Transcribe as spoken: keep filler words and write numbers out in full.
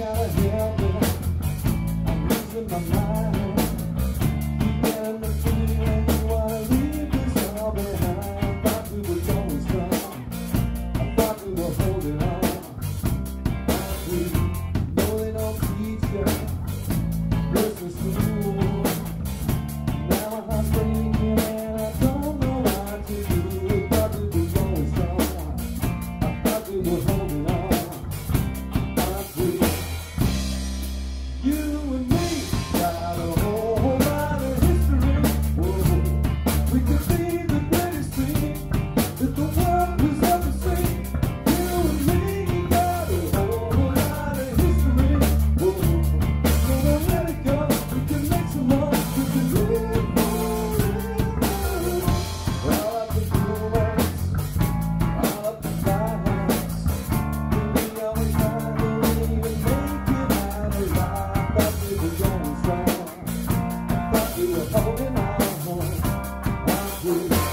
gotta help me. I'm losing my mind. Keep getting the feeling you wanna leave this all behind. Thought we were going strong. I thought we were holding on. We know they don't teach you listen school. Now my heart's breaking and I don't know what to do. Thought we were going strong. I thought we were holding on. You and me got a whole lot of history. Whoa. We could be the greatest thing that the world has ever seen. You and me got a whole lot of history. Whoa. So don't let it go. We can make some more. We can live forever. All of the cool ones, all of the violence. We always find a way to make it out alive. Thought we were going strong. Thought we were holding on. I'm free.